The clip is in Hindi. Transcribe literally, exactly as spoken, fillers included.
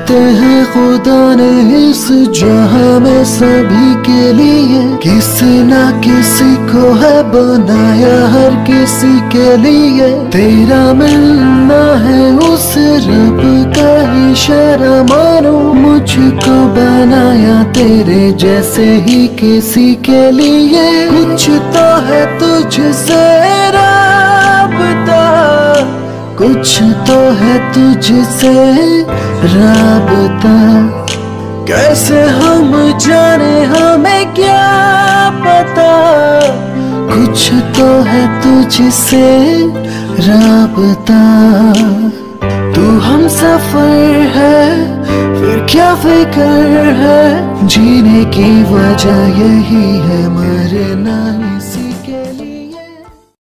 कहते हैं खुदा ने इस जहां में सभी के लिए किसी ना किसी को है बनाया, हर किसी के लिए तेरा मिलना है उस रब का इशारा मानो। मुझको बनाया तेरे जैसे ही किसी के लिए, कुछ तो है तुझसे राबता, कुछ तो है तुझसे राबता। कैसे हम जाने हमें क्या पता, कुछ तो है तुझसे राबता। तू हम सफर है फिर क्या फिक्र है, जीने की वजह यही है मरना।